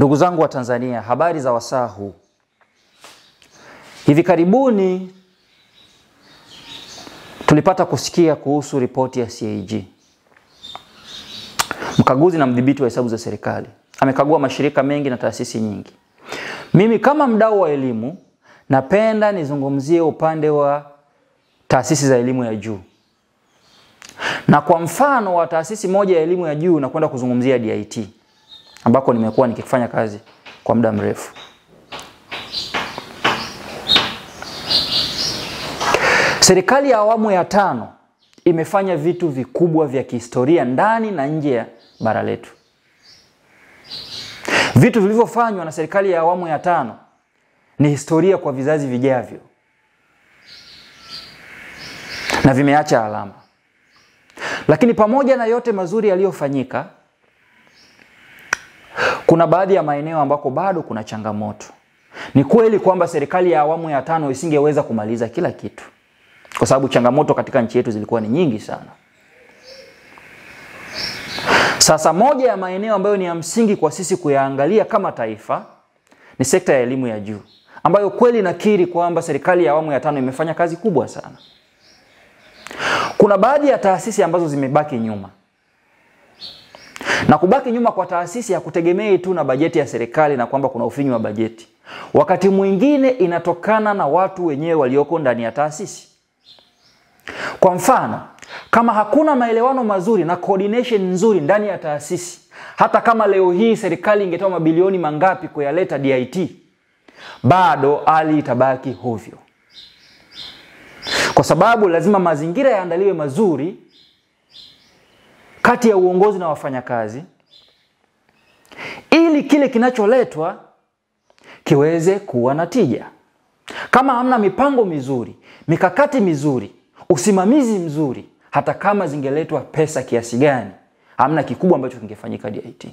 Ndugu zangu wa Tanzania, habari za wasaa huu. Hivi karibuni tulipata kusikia kuhusu ripoti ya CAG. Mkaguzi na mdhibiti wa hesabu za serikali amekagua mashirika mengi na taasisi nyingi. Mimi kama mdau wa elimu napenda nizungumzie upande wa taasisi za elimu ya juu. Na kwa mfano wa taasisi moja ya elimu ya juu nakwenda kuzungumzia DIT, ambako nimekuwa nikifanya kazi kwa muda mrefu. Serikali ya awamu ya 5 imefanya vitu vikubwa vya kihistoria ndani na nje ya bara letu. Vitu vilivyofanywa na serikali ya awamu ya 5 ni historia kwa vizazi vijavyo, na vimeacha alama. Lakini pamoja na yote mazuri yaliyofanyika, kuna baadhi ya maeneo ambako bado kuna changamoto. Ni kweli kwamba serikali ya awamu ya 5 isingeweza kumaliza kila kitu, kwa sababu changamoto katika nchi yetu zilikuwa ni nyingi sana. Sasa moja ya maeneo ambayo ni ya msingi kwa sisi kuyaangalia kama taifa ni sekta ya elimu ya juu, ambayo kweli nakiri kwamba serikali ya awamu ya 5 imefanya kazi kubwa sana. Kuna baadhi ya taasisi ambazo zimebaki nyuma. Na kubaki nyuma kwa taasisi ya kutegemei tu na bajeti ya serikali na kwamba kuna ufinyu wa bajeti. Wakati mwingine inatokana na watu wenyewe walioko ndani ya taasisi. Kwa mfano, kama hakuna maelewano mazuri na coordination nzuri ndani ya taasisi, hata kama leo hii serikali ingetoa mabilioni mangapi kuyaleta DIT, bado hali itabaki hovyo. Kwa sababu lazima mazingira yaandaliwe mazuri kati ya uongozi na wafanyakazi, ili kile kinacholetwa kiweze kuwa na tija. Kama hamna mipango mizuri, mikakati mizuri, usimamizi mzuri, hata kama zingeletwa pesa kiasi gani, hamna kikubwa ambacho kingefanyika DIT.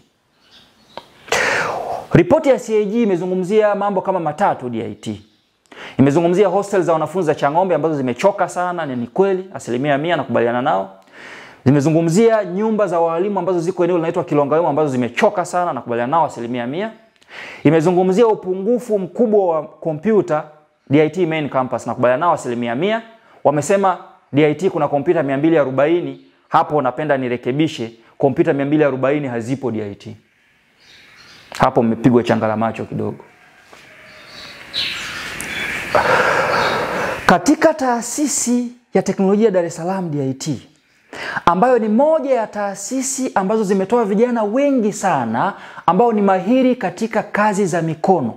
Ripoti ya CAG imezungumzia mambo kama matatu DIT. Imezungumzia hostel za wanafunzi za Chang'ombe ambazo zimechoka sana, ni kweli, 100% nakubaliana nao. Zimezungumzia nyumba za walimu ambazo ziko eneo linaloitwa Kilongawema ambazo zimechoka sana, nakubaliana nao 100%. Imezungumzia upungufu mkubwa wa kompyuta DIT main campus, nakubaliana nao 100%. Wamesema DIT kuna kompyuta 240, hapo napenda nirekebishe, kompyuta 240 hazipo DIT. Hapo mmepigwa changala macho kidogo. Katika taasisi ya teknolojia Dar es Salaam DIT, ambayo ni moja ya taasisi ambazo zimetoa vijana wengi sana ambao ni mahiri katika kazi za mikono.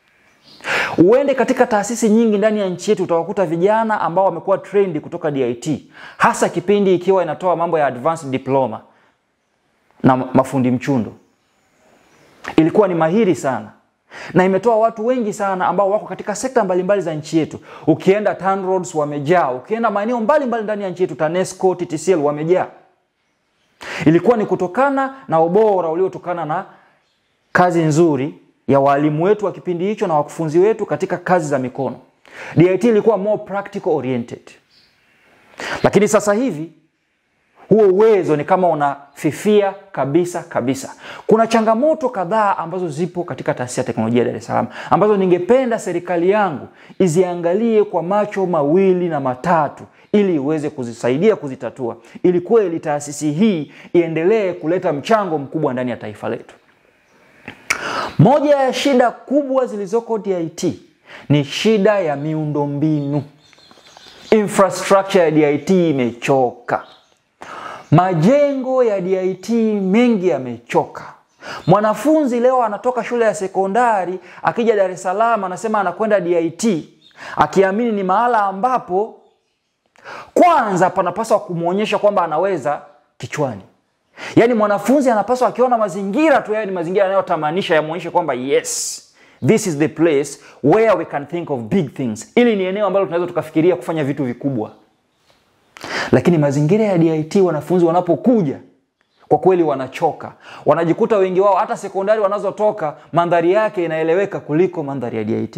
Uende katika taasisi nyingi ndani ya nchi yetu utawakuta vijana ambao wamekuwa trained kutoka DIT, hasa kipindi ikiwa inatoa mambo ya advanced diploma na mafundi mchundo. Ilikuwa ni mahiri sana. Na imetoa watu wengi sana ambao wako katika sekta mbalimbali za nchi yetu. Ukienda TANROADS wamejaa, ukienda maeneo mbalimbali ndani ya nchi yetu, TANESCO, TTCL wamejaa. Ilikuwa ni kutokana na ubora uliotokana na kazi nzuri ya walimu wetu wa kipindi hicho na wakufunzi wetu katika kazi za mikono. DIT ilikuwa more practical oriented. Lakini sasa hivi huo uwezo ni kama unafifia kabisa. Kuna changamoto kadhaa ambazo zipo katika taasisi ya teknolojia Dar es Salaam, ambazo ningependa serikali yangu iziangalie kwa macho mawili na matatu ili iweze kuzisaidia kuzitatua, ili kweli taasisi hii iendelee kuleta mchango mkubwa ndani ya taifa letu. Moja ya shida kubwa zilizoko DIT ni shida ya miundombinu. Infrastructure ya DIT imechoka. Majengo ya DIT mengi yamechoka. Mwanafunzi leo anatoka shule ya sekondari, akija Dar es Salaam anasema anakwenda DIT, akiamini ni mahala ambapo kwanza panapaswa kumuonyesha kwamba anaweza kichwani. Yaani mwanafunzi anapaswa akiona mazingira tu yaani mazingira yanayotamanisha yamuonyeshe kwamba yes, this is the place where we can think of big things. Ili ni eneo ambalo tunaweza tukafikiria kufanya vitu vikubwa. Lakini mazingira ya DIT wanafunzi wanapokuja kwa kweli wanachoka. Wanajikuta wengi wao hata sekondari wanazotoka mandhari yake inaeleweka kuliko mandhari ya DIT.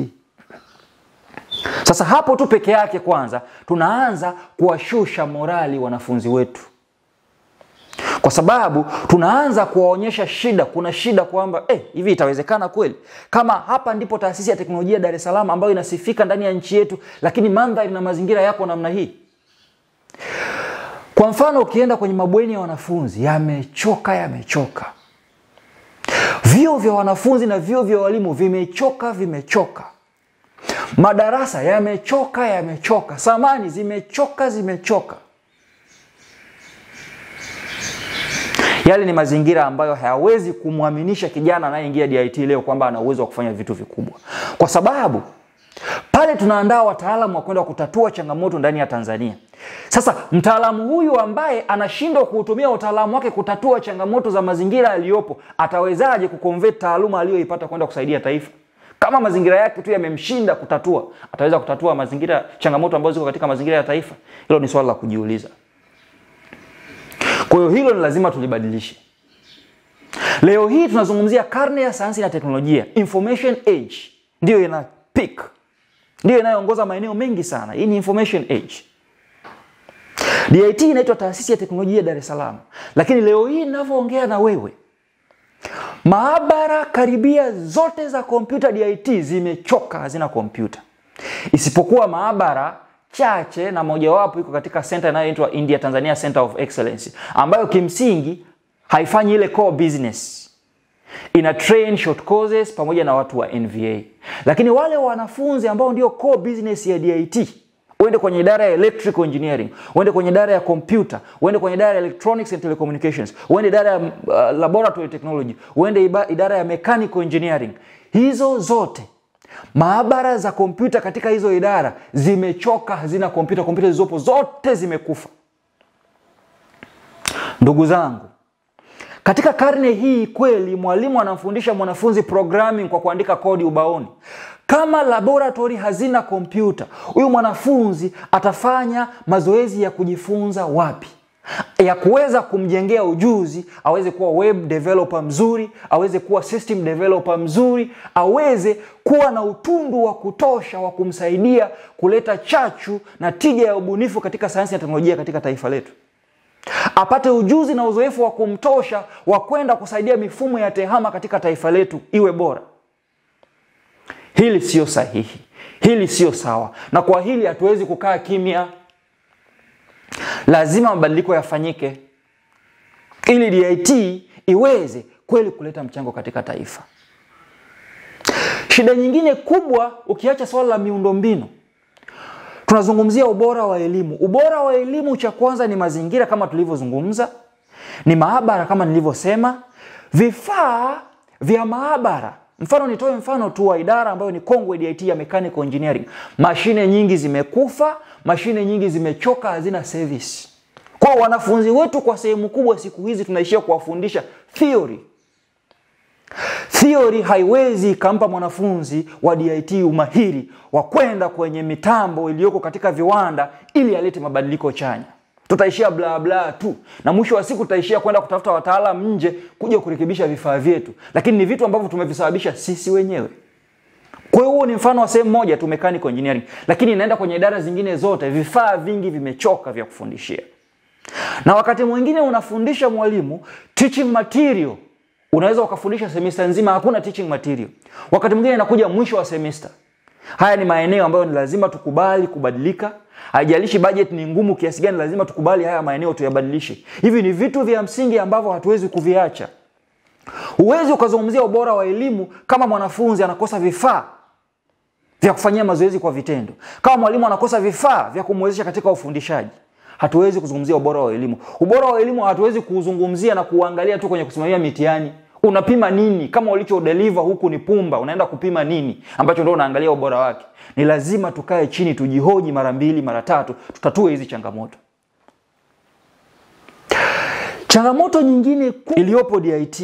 Sasa hapo tu peke yake kwanza tunaanza kuwashusha morali wanafunzi wetu. Kwa sababu tunaanza kuwaonyesha shida, kuna shida kwamba hivi itawezekana kweli? Kama hapa ndipo taasisi ya teknolojia Dar es Salaam ambayo inasifika ndani ya nchi yetu, lakini mandhari na mazingira yako namna hii. Kwa mfano, ukienda kwenye mabweni ya wanafunzi, yamechoka. Vyoo vya wanafunzi na vyoo vya walimu vimechoka. Madarasa yamechoka. Samani zimechoka. Yale ni mazingira ambayo hayawezi kumwaminisha kijana anayeingia DIT leo kwamba ana uwezo wa kufanya vitu vikubwa. Kwa sababu pale tunaandaa wataalamu wa kwenda kutatua changamoto ndani ya Tanzania. Sasa mtaalamu huyu ambaye anashindwa kuutumia utaalamu wake kutatua changamoto za mazingira yaliyopo, atawezaje kuconvert taaluma aliyoipata kwenda kusaidia taifa? Kama mazingira yake tu yamemshinda kutatua, ataweza kutatua changamoto ambazo ziko katika mazingira ya taifa? Hilo ni swali la kujiuliza. Kwa hiyo hilo ni lazima tulibadilishe. Leo hii tunazungumzia karne ya sayansi na teknolojia, information age. Ndio ina peak. Ndio inayoongoza maeneo mengi sana. Hii ni information age. DIT inaitwa taasisi ya teknolojia Dar es Salaam. Lakini leo hii ninavyoongea na wewe, maabara karibia zote za kompyuta DIT zimechoka, hazina kompyuta. Isipokuwa maabara chache, na mojawapo iko katika center inayoitwa India Tanzania Center of Excellence, ambayo kimsingi haifanyi ile core business. Ina train short courses pamoja na watu wa NVA. Lakini wale wanafunzi ambao ndio core business ya DIT, uende kwenye idara ya electrical engineering, uende kwenye idara ya computer, uende kwenye idara ya electronics and telecommunications, uende idara ya laboratory technology, uende idara ya mechanical engineering. Hizo zote maabara za kompyuta katika hizo idara zimechoka, hazina kompyuta. Kompyuta zilizopo zote zimekufa. Ndugu zangu, katika karne hii kweli mwalimu anamfundisha mwanafunzi programming kwa kuandika kodi ubaoni. Kama laboratory hazina kompyuta, huyu mwanafunzi atafanya mazoezi ya kujifunza wapi? Ya kuweza kumjengea ujuzi, aweze kuwa web developer mzuri, aweze kuwa system developer mzuri, aweze kuwa na utundu wa kutosha wa kumsaidia kuleta chachu na tija ya ubunifu katika sayansi na teknolojia katika taifa letu. Apate ujuzi na uzoefu wa kumtosha wa kwenda kusaidia mifumo ya tehama katika taifa letu iwe bora. Hili sio sahihi. Hili sio sawa. Na kwa hili hatuwezi kukaa kimya. Lazima mabadiliko yafanyike ili DIT iweze kweli kuleta mchango katika taifa. Shida nyingine kubwa, ukiacha swala la miundombinu, tunazungumzia ubora wa elimu. Ubora wa elimu, cha kwanza ni mazingira kama tulivyozungumza, ni maabara kama nilivyosema, vifaa vya maabara. Nitoe mfano tu wa idara ambayo ni kongwe DIT ya mechanical engineering. Mashine nyingi zimekufa, mashine nyingi zimechoka, hazina service. Kwa wanafunzi wetu kwa sehemu kubwa siku hizi tunaishia kuwafundisha theory. Theory haiwezi kampa mwanafunzi wa DIT umahiri wa kwenda kwenye mitambo iliyoko katika viwanda ili alete mabadiliko chanya. Tutaishia bla bla tu. Na mwisho wa siku tutaishia kwenda kutafuta wataalamu nje kuja kurekebisha vifaa vyetu. Lakini ni vitu ambavyo tumevisababisha sisi wenyewe. Kwa hiyo ni mfano wa sehemu moja tu, mechanical engineering. Lakini inaenda kwenye idara zingine zote, vifaa vingi vimechoka vya kufundishia. Na wakati mwingine unafundisha mwalimu teaching material, unaweza ukafundisha semester nzima hakuna teaching material. Wakati mwingine inakuja mwisho wa semester. Haya ni maeneo ambayo ni lazima tukubali kubadilika. Haijalishi budget ni ngumu kiasi gani, lazima tukubali haya maeneo tuyabadilishe. Hivi ni vitu vya msingi ambavyo hatuwezi kuviacha. Huwezi ukazungumzia ubora wa elimu kama mwanafunzi anakosa vifaa vya kufanyia mazoezi kwa vitendo. Kama mwalimu anakosa vifaa vya kumwezesha katika ufundishaji. Hatuwezi kuzungumzia ubora wa elimu. Ubora wa elimu hatuwezi kuzungumzia na kuangalia tu kwenye kusimamia mitihani. Unapima nini? Kama ulicho deliver huku ni pumba, unaenda kupima nini ambacho ndio unaangalia ubora wake? Ni lazima tukae chini, tujihoji mara 2 mara 3, tutatue hizi changamoto. Changamoto nyingine iliyopo DIT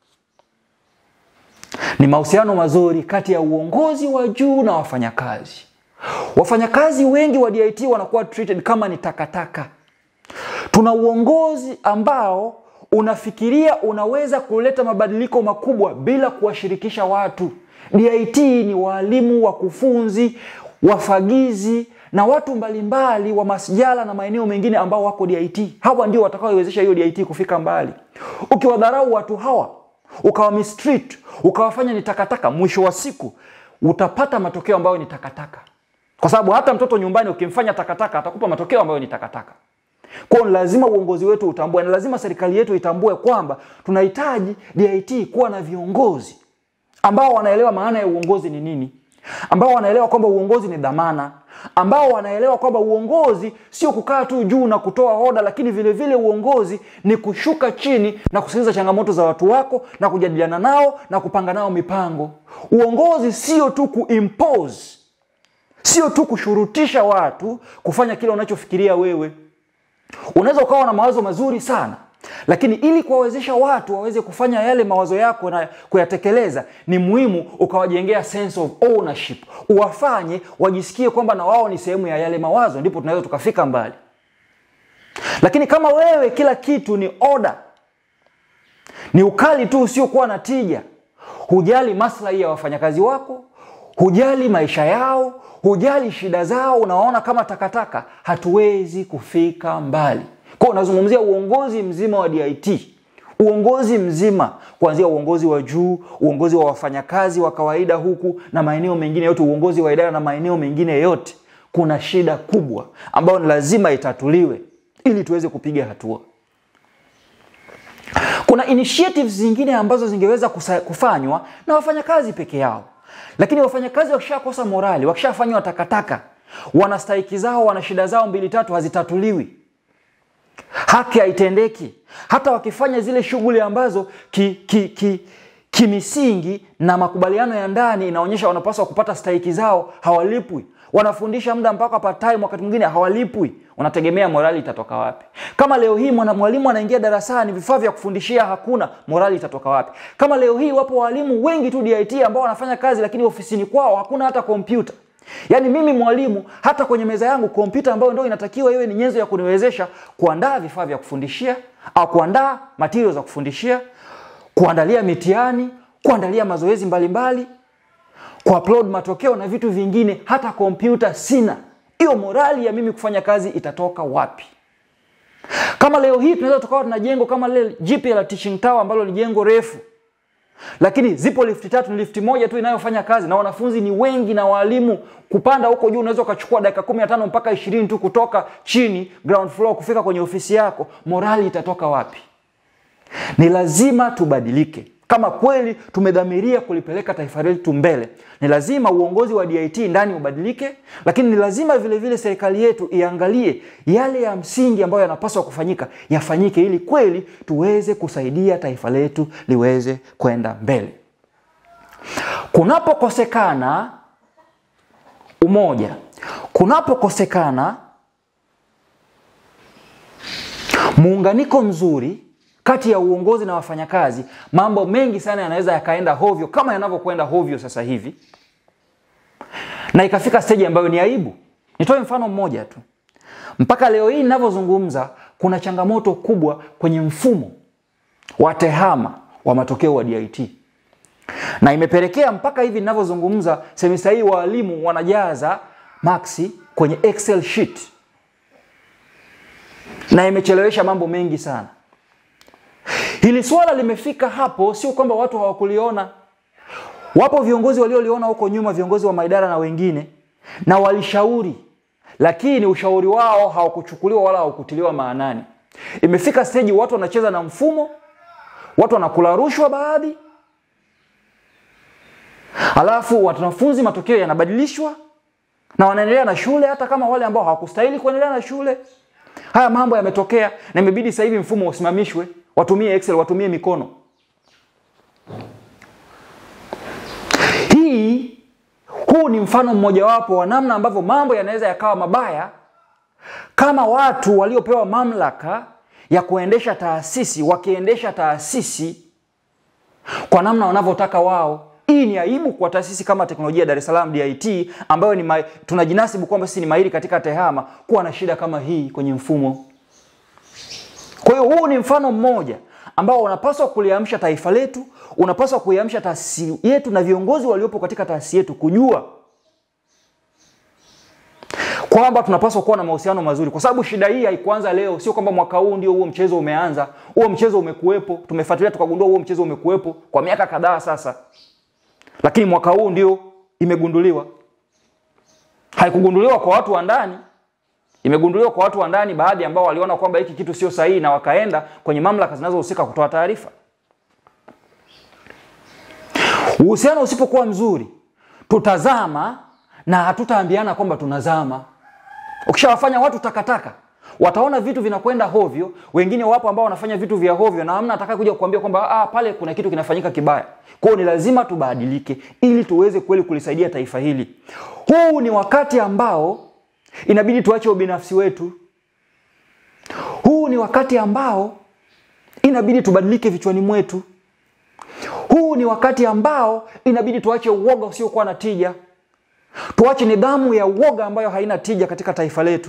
ni mahusiano mazuri kati ya uongozi wa juu na wafanyakazi. Wafanyakazi wengi wa DIT wanakuwa treated kama ni takataka. Tuna uongozi ambao unafikiria unaweza kuleta mabadiliko makubwa bila kuwashirikisha watu. DIT ni walimu, wakufunzi, wafagizi na watu mbalimbali wa masjala na maeneo mengine ambao wako DIT. Hawa ndio watakaoiwezesha hiyo DIT kufika mbali. Ukiwadharau watu hawa, ukawa mistreat, ukawafanya ni takataka, mwisho wa siku utapata matokeo ambayo ni takataka. Kwa sababu hata mtoto nyumbani ukimfanya takataka atakupa matokeo ambayo ni takataka. Kwa hiyo lazima uongozi wetu utambue, na lazima serikali yetu itambue kwamba tunahitaji DIT kuwa na viongozi ambao wanaelewa maana ya uongozi ni nini, ambao wanaelewa kwamba uongozi ni dhamana, ambao wanaelewa kwamba uongozi sio kukaa tu juu na kutoa hoda, lakini vile vile uongozi ni kushuka chini na kusikiliza changamoto za watu wako na kujadiliana nao na kupanga nao mipango. Uongozi sio tu kuimpose, sio tu kushurutisha watu kufanya kile unachofikiria wewe. Unaweza ukawa na mawazo mazuri sana, lakini ili kuwawezesha watu waweze kufanya yale mawazo yako na kuyatekeleza, ni muhimu ukawajengea sense of ownership. Uwafanye wajisikie kwamba na wao ni sehemu ya yale mawazo, ndipo tunaweza tukafika mbali. Lakini kama wewe kila kitu ni order, ni ukali tu usiokuwa na tija, hujali maslahi ya wafanyakazi wako, hujali maisha yao, hujali shida zao, unaona kama takataka, hatuwezi kufika mbali. Kwa hiyo nazungumzia uongozi mzima wa DIT. Uongozi mzima, kuanzia uongozi wa juu, uongozi wa wafanyakazi wa kawaida huku na maeneo mengine yote, uongozi wa idara na maeneo mengine yote. Kuna shida kubwa ambayo ni lazima itatuliwe ili tuweze kupiga hatua. Kuna initiatives zingine ambazo zingeweza kufanywa na wafanyakazi peke yao. Lakini wafanyakazi wakishakosa morali, wakishafanywa takataka, wana stahiki zao, wana shida zao 2-3 hazitatuliwi, haki haitendeki. Hata wakifanya zile shughuli ambazo kimisingi na makubaliano ya ndani inaonyesha wanapaswa kupata stahiki zao, hawalipwi. Wanafundisha muda mpaka part time, wakati mwingine hawalipwi. Unategemea morali itatoka wapi? Kama leo hii mwalimu anaingia darasani, vifaa vya kufundishia hakuna, morali itatoka wapi? Kama leo hii wapo walimu wengi tu DIT ambao wanafanya kazi, lakini ofisini kwao hakuna hata kompyuta. Yaani mimi mwalimu, hata kwenye meza yangu kompyuta ambayo ndio inatakiwa iwe ni nyenzo ya kuniwezesha kuandaa vifaa vya kufundishia au kuandaa materials za kufundishia, kuandalia mitihani, kuandalia mazoezi mbalimbali, kuupload matokeo na vitu vingine, hata kompyuta sina. Hiyo morali ya mimi kufanya kazi itatoka wapi? Kama leo hii tunaweza tukawa tuna jengo kama lile jipya la teaching tower ambalo ni jengo refu, lakini zipo lift 3, ni lift moja tu inayofanya kazi na wanafunzi ni wengi na walimu, kupanda huko juu unaweza ukachukua dakika 15 mpaka 20 tu kutoka chini ground floor kufika kwenye ofisi yako, morali itatoka wapi? Ni lazima tubadilike. Kama kweli tumedhamiria kulipeleka taifa letu mbele, ni lazima uongozi wa DIT ndani ubadilike, lakini ni lazima vile vile serikali yetu iangalie yale ya msingi ambayo yanapaswa kufanyika, yafanyike ili kweli tuweze kusaidia taifa letu liweze kwenda mbele. Kunapokosekana umoja, kunapokosekana muunganiko mzuri kati ya uongozi na wafanyakazi, mambo mengi sana yanaweza yakaenda hovyo kama yanavyokwenda hovyo sasa hivi, na ikafika stage ambayo ni aibu. Nitoe mfano mmoja tu. Mpaka leo hii ninavyozungumza, kuna changamoto kubwa kwenye mfumo wa tehama wa matokeo wa DIT. Na imepelekea mpaka hivi ninavyozungumza, semester hii walimu wanajaza maxi kwenye Excel sheet. Na imechelewesha mambo mengi sana. Hili swala limefika hapo, sio kwamba watu hawakuliona. Wapo viongozi walioliona huko nyuma, viongozi wa maidara na wengine, na walishauri, lakini ushauri wao hawakuchukuliwa wala hawakutiliwa maanani. Imefika stage watu wanacheza na mfumo, watu wanakula rushwa baadhi, alafu wanafunzi matokeo yanabadilishwa na wanaendelea na shule hata kama wale ambao hawakustahili kuendelea na shule. Haya mambo yametokea na imebidi sasa hivi mfumo usimamishwe, watumie Excel, watumie mikono. Huu ni mfano mmoja wapo wa namna ambavyo mambo yanaweza yakawa mabaya kama watu waliopewa mamlaka ya kuendesha taasisi wakiendesha taasisi kwa namna wanavyotaka wao. Hii ni aibu kwa taasisi kama teknolojia Dar es Salaam DIT ambayo ni tunajinasibu kwamba sisi ni mahiri katika tehama, kuwa na shida kama hii kwenye mfumo. Kwa hiyo huu ni mfano mmoja ambao unapaswa kuliamsha taifa letu, unapaswa kuiamsha taasisi yetu na viongozi waliopo katika taasisi yetu kwamba tunapaswa kuwa na mahusiano mazuri, kwa sababu shida hii haikuanza leo. Sio kwamba mwaka huu ndio huo mchezo umeanza. Huo mchezo umekuwepo, tumefuatilia tukagundua huo mchezo umekuwepo kwa miaka kadhaa sasa, lakini mwaka huu ndio imegunduliwa. Haikugunduliwa kwa watu wa ndani, imegunduliwa kwa watu wa ndani, baadhi ambao waliona kwamba hiki kitu sio sahihi na wakaenda kwenye mamlaka zinazohusika kutoa taarifa. Uhusiano usipokuwa mzuri, tutazama na hatutaambiana kwamba tunazama. Ukishawafanya watu takataka, wataona vitu vinakwenda hovyo. Wengine wapo ambao wanafanya vitu vya hovyo na hamna atakaye kuja kukuambia kwamba pale kuna kitu kinafanyika kibaya. Kwa hiyo ni lazima tubadilike ili tuweze kweli kulisaidia taifa hili. Huu ni wakati ambao inabidi tuache ubinafsi wetu. Huu ni wakati ambao inabidi tubadilike vichwani mwetu. Huu ni wakati ambao inabidi tuache uoga usiokuwa na tija. Tuache nidhamu ya uoga ambayo haina tija katika taifa letu.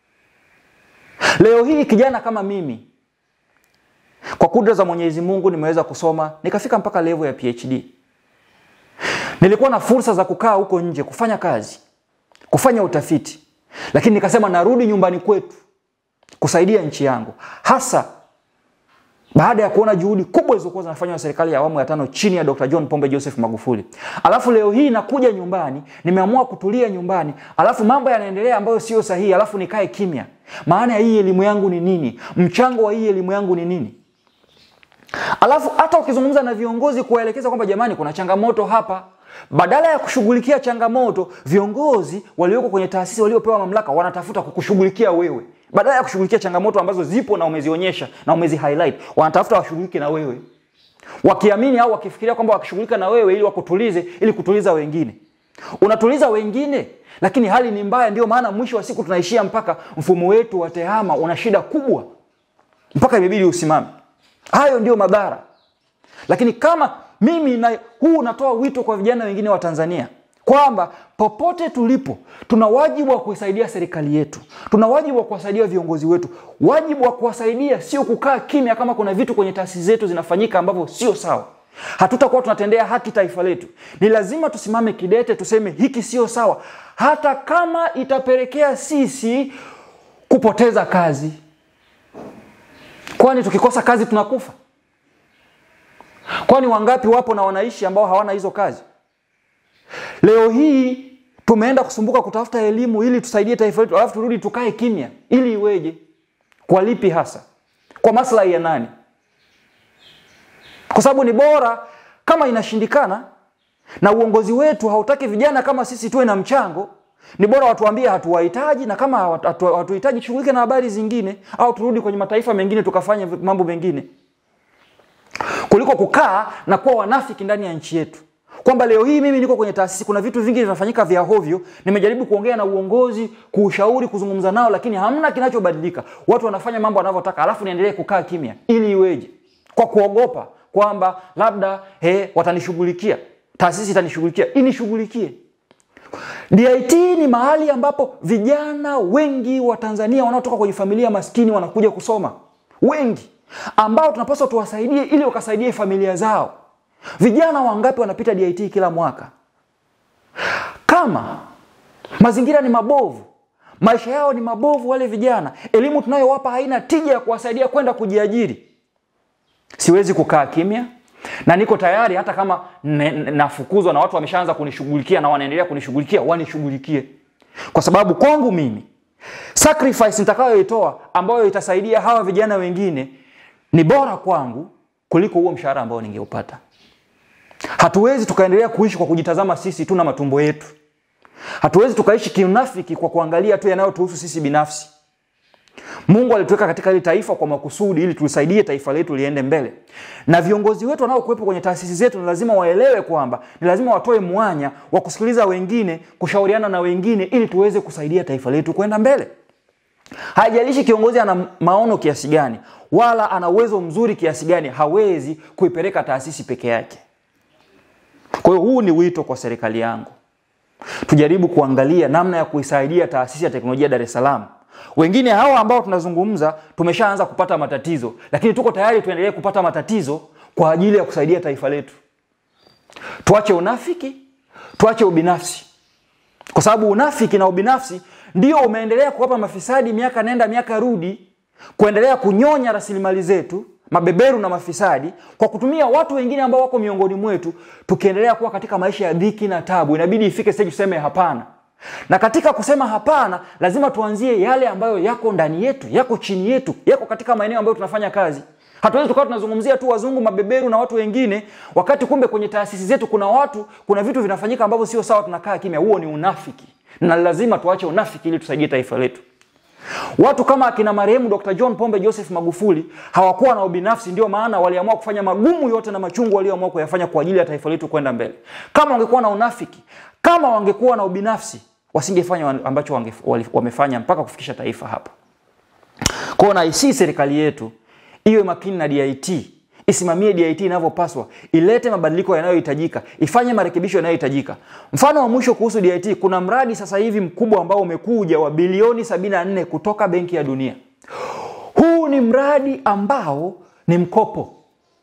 Leo hii kijana kama mimi, kwa kudra za Mwenyezi Mungu nimeweza kusoma, nikafika mpaka level ya PhD. Nilikuwa na fursa za kukaa huko nje, kufanya kazi, kufanya utafiti. Lakini nikasema narudi nyumbani kwetu kusaidia nchi yangu. Hasa baada ya kuona juhudi kubwa zilizokuwa zinafanywa na serikali ya awamu ya 5 chini ya Dr. John Pombe Joseph Magufuli. Alafu leo hii nakuja nyumbani, nimeamua kutulia nyumbani, alafu mambo yanaendelea ambayo sio sahihi, alafu nikae kimya. Maana ya hii elimu yangu ni nini? Mchango wa hii elimu yangu ni nini? Alafu hata ukizungumza na viongozi kuwaelekeza kwamba jamani kuna changamoto hapa, badala ya kushughulikia changamoto, viongozi walioko kwenye taasisi waliopewa mamlaka wanatafuta kukushughulikia wewe. Badala ya kushughulikia changamoto ambazo zipo na umezionyesha na umezi highlight, wanatafuta washughulike na wewe. Wakiamini au wakifikiria kwamba wakishughulika na wewe ili wakutulize, ili kutuliza wengine. Unatuliza wengine, lakini hali ni mbaya. Ndio maana mwisho wa siku tunaishia mpaka mfumo wetu wa tehama una shida kubwa, mpaka imebidi usimame. Hayo ndio madhara. Lakini kama mimi natoa wito kwa vijana wengine wa Tanzania kwamba popote tulipo tuna wajibu wa kuisaidia serikali yetu. Tuna wajibu wa kuwasaidia viongozi wetu. Wajibu wa kuwasaidia sio kukaa kimya kama kuna vitu kwenye taasisi zetu zinafanyika ambavyo sio sawa. Hatutakuwa tunatendea haki taifa letu. Ni lazima tusimame kidete, tuseme hiki sio sawa, hata kama itapelekea sisi kupoteza kazi. Kwani tukikosa kazi tunakufa? Kwani wangapi wapo na wanaishi ambao hawana hizo kazi? Leo hii tumeenda kusumbuka kutafuta elimu ili tusaidie taifa letu, alafu turudi tukae kimya. Ili iweje? Kwa lipi hasa? Kwa maslahi ya nani? Kwa sababu ni bora kama inashindikana na uongozi wetu hautaki vijana kama sisi tuwe na mchango, ni bora watuambie hatuwahitaji, na kama hatuhitaji shughulike na habari zingine, au turudi kwenye mataifa mengine tukafanya mambo mengine, kuliko kukaa na kuwa wanafiki ndani ya nchi yetu. Kwamba leo hii mimi niko kwenye taasisi, kuna vitu vingi vinafanyika vya hovyo, nimejaribu kuongea na uongozi, kuushauri, kuzungumza nao, lakini hamna kinachobadilika. Watu wanafanya mambo wanavyotaka, alafu niendelee kukaa kimya. Ili iweje? Kwa kuogopa kwamba labda watanishughulikia, taasisi itanishughulikia. Inishughulikie. DIT ni mahali ambapo vijana wengi wa Tanzania wanaotoka kwenye familia maskini wanakuja kusoma. Wengi ambao tunapaswa tuwasaidie ili wakasaidie familia zao. Vijana wangapi wanapita DIT kila mwaka? Kama mazingira ni mabovu, maisha yao ni mabovu, wale vijana, elimu tunayowapa haina tija ya kuwasaidia kwenda kujiajiri, siwezi kukaa kimya. Na niko tayari hata kama nafukuzwa na watu wameshaanza kunishughulikia na wanaendelea kunishughulikia, wanishughulikie. Kwa sababu kwangu mimi sacrifice nitakayoitoa ambayo itasaidia hawa vijana wengine ni bora kwangu kuliko huo mshahara ambao ningeupata. Hatuwezi tukaendelea kuishi kwa kujitazama sisi tu na matumbo yetu. Hatuwezi tukaishi kiunafiki kwa kuangalia tu yanayotuhusu sisi binafsi. Mungu alituweka katika hili taifa kwa makusudi ili tulisaidie taifa letu liende mbele. Na viongozi wetu wanaokuwepo kwenye taasisi zetu ni lazima waelewe kwamba ni lazima watoe mwanya wa kusikiliza wengine, kushauriana na wengine ili tuweze kusaidia taifa letu kwenda mbele. Haijalishi kiongozi ana maono kiasi gani wala ana uwezo mzuri kiasi gani, hawezi kuipeleka taasisi peke yake. Kwa hiyo huu ni wito kwa serikali yangu. Tujaribu kuangalia namna ya kuisaidia taasisi ya teknolojia Dar es Salaam. Wengine hawa ambao tunazungumza tumeshaanza kupata matatizo, lakini tuko tayari tuendelee kupata matatizo kwa ajili ya kusaidia taifa letu. Tuache unafiki, tuache ubinafsi. Kwa sababu unafiki na ubinafsi ndio umeendelea kuwapa mafisadi miaka nenda miaka rudi, kuendelea kunyonya rasilimali zetu, mabeberu na mafisadi, kwa kutumia watu wengine ambao wako miongoni mwetu, tukiendelea kuwa katika maisha ya dhiki na tabu. Inabidi ifike stage tuseme hapana. Na katika kusema hapana, lazima tuanzie yale ambayo yako ndani yetu, yako chini yetu, yako katika maeneo ambayo tunafanya kazi. Hatuwezi tukawa tunazungumzia tu wazungu, mabeberu na watu wengine, wakati kumbe kwenye taasisi zetu kuna vitu vinafanyika ambavyo sio sawa, tunakaa kimya. Huo ni unafiki. Na lazima tuache unafiki ili tusaidie taifa letu. Watu kama akina marehemu Dr. John Pombe Joseph Magufuli hawakuwa na ubinafsi, ndio maana waliamua kufanya magumu yote na machungu walioamua kuyafanya kwa ajili ya taifa letu kwenda mbele. Kama wangekuwa na unafiki, kama wangekuwa na ubinafsi, wasingefanya ambacho wamefanya mpaka kufikisha taifa hapa. Kwa hiyo naisi serikali yetu iwe makini na DIT, isimamie DIT inavyopaswa, ilete mabadiliko yanayohitajika, ifanye marekebisho yanayohitajika. Mfano wa mwisho kuhusu DIT, kuna mradi sasa hivi mkubwa ambao umekuja wa bilioni 74 kutoka Benki ya Dunia. Huu ni mradi ambao ni mkopo.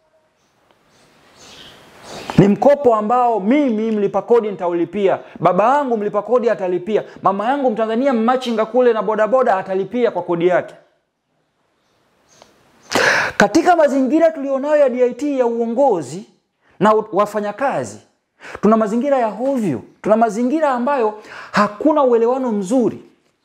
Ni mkopo ambao mimi mlipa kodi nitaulipia, baba yangu mlipa kodi atalipia, mama yangu Mtanzania mmachinga kule na bodaboda atalipia kwa kodi yake. Katika mazingira tulionayo ya DIT ya uongozi na wafanyakazi, tuna mazingira ya hovyo, tuna mazingira ambayo hakuna uelewano mzuri.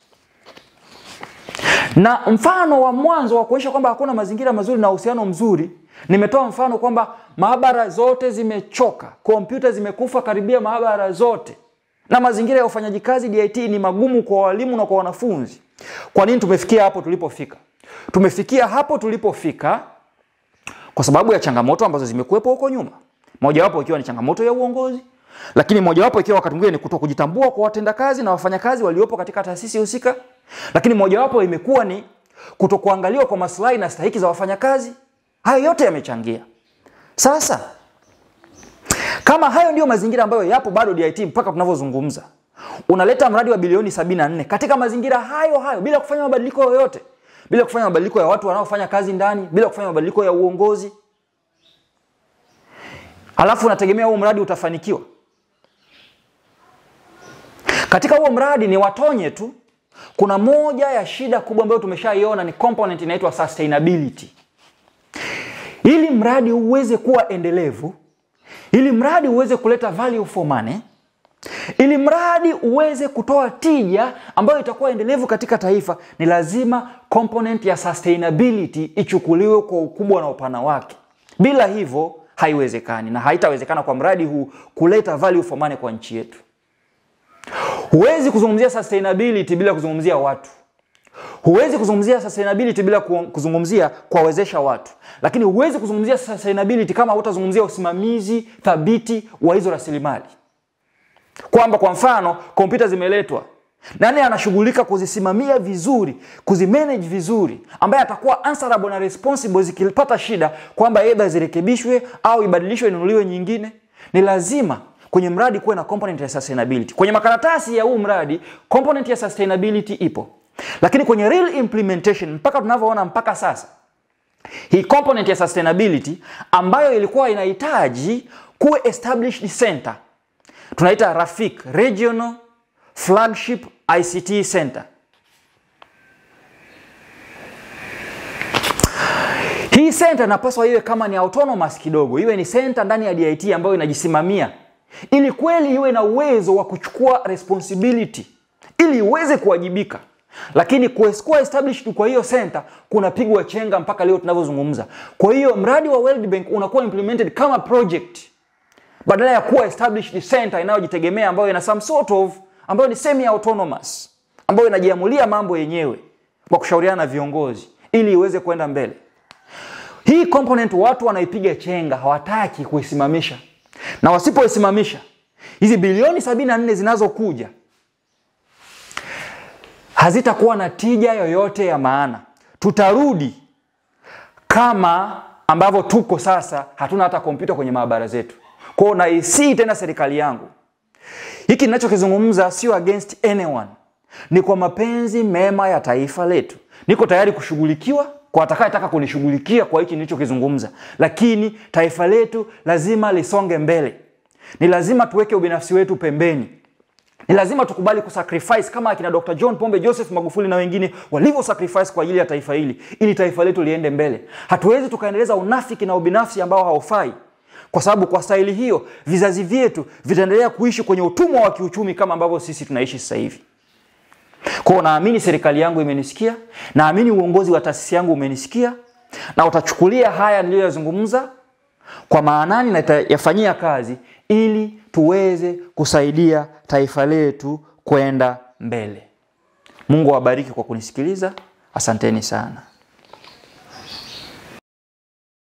Na mfano wa mwanzo wa kuonyesha kwamba hakuna mazingira mazuri na uhusiano mzuri, nimetoa mfano kwamba maabara zote zimechoka, kompyuta zimekufa karibia maabara zote, na mazingira ya ufanyaji kazi DIT ni magumu kwa walimu na kwa wanafunzi. Kwa nini tumefikia hapo tulipofika? Tumefikia hapo tulipofika kwa sababu ya changamoto ambazo zimekuwepo huko nyuma. Mojawapo ikiwa ni changamoto ya uongozi, lakini mojawapo ikiwa wakati mwingine ni kutokujitambua kwa watendakazi na wafanyakazi waliopo katika taasisi husika, lakini mojawapo imekuwa ni kutokuangaliwa kwa maslahi na stahiki za wafanyakazi. Hayo yote yamechangia. Sasa kama hayo ndio mazingira ambayo yapo bado DIT mpaka tunavyozungumza, unaleta mradi wa bilioni 74 katika mazingira hayo bila kufanya mabadiliko yoyote, bila kufanya mabadiliko ya watu wanaofanya kazi ndani, bila kufanya mabadiliko ya uongozi, alafu unategemea huo mradi utafanikiwa. Katika huo mradi ni watonye tu, kuna moja ya shida kubwa ambayo tumeshaiona, ni component inaitwa sustainability. Ili mradi uweze kuwa endelevu, ili mradi uweze kuleta value for money, ili mradi uweze kutoa tija ambayo itakuwa endelevu katika taifa, ni lazima component ya sustainability ichukuliwe kwa ukubwa na upana wake. Bila hivyo haiwezekani, na haitawezekana kwa mradi huu kuleta value for money kwa nchi yetu. Huwezi kuzungumzia sustainability bila kuzungumzia watu. Huwezi kuzungumzia sustainability bila kuzungumzia kuwawezesha watu. Lakini huwezi kuzungumzia sustainability kama hutazungumzia usimamizi thabiti wa hizo rasilimali. Kwamba kwa mfano kompyuta zimeletwa, nani anashughulika kuzisimamia vizuri, kuzimanage vizuri, ambaye atakuwa answerable na responsible zikipata shida, kwamba either zirekebishwe au ibadilishwe inunuliwe nyingine. Ni lazima kwenye mradi kuwe na component ya sustainability. Kwenye makaratasi ya huu mradi component ya sustainability ipo, lakini kwenye real implementation mpaka tunavyoona mpaka sasa, hii component ya sustainability ambayo ilikuwa inahitaji kuwe established center, tunaita RAFIC, Regional Flagship ICT Center. Hii center inapaswa iwe kama ni autonomous kidogo, iwe ni center ndani ya DIT ambayo inajisimamia, ili kweli iwe na uwezo wa kuchukua responsibility, ili iweze kuwajibika. Lakini kuwa established kwa hiyo center kunapigwa chenga mpaka leo tunavyozungumza. Kwa hiyo mradi wa World Bank unakuwa implemented kama project, badala ya kuwa established center inayojitegemea, ambayo ina some sort of, ambayo ni semi autonomous, ambayo inajiamulia mambo yenyewe kwa kushauriana na viongozi ili iweze kwenda mbele. Hii component watu wanaipiga chenga, hawataki kuisimamisha. Na wasipoisimamisha, hizi bilioni 74 zinazokuja hazitakuwa na tija yoyote ya maana. Tutarudi kama ambavyo tuko sasa, hatuna hata kompyuta kwenye maabara zetu. Kwa hiyo naisi tena serikali yangu, hiki ninachokizungumza sio against anyone, ni kwa mapenzi mema ya taifa letu. Niko tayari kushughulikiwa kwa atakayetaka kunishughulikia kwa hiki nilichokizungumza, lakini taifa letu lazima lisonge mbele. Ni lazima tuweke ubinafsi wetu pembeni. Ni lazima tukubali kusacrifice kama akina Dr. John Pombe Joseph Magufuli na wengine walivyo sacrifice kwa ajili ya taifa hili, ili taifa letu liende mbele. Hatuwezi tukaendeleza unafiki na ubinafsi ambao haufai, kwa sababu kwa staili hiyo vizazi vyetu vitaendelea kuishi kwenye utumwa wa kiuchumi kama ambavyo sisi tunaishi sasa hivi. Kwa naamini serikali yangu imenisikia, naamini uongozi wa taasisi yangu umenisikia, na utachukulia haya niliyozungumza kwa maanani na yafanyia kazi ili tuweze kusaidia taifa letu kwenda mbele. Mungu awabariki kwa kunisikiliza. Asanteni sana.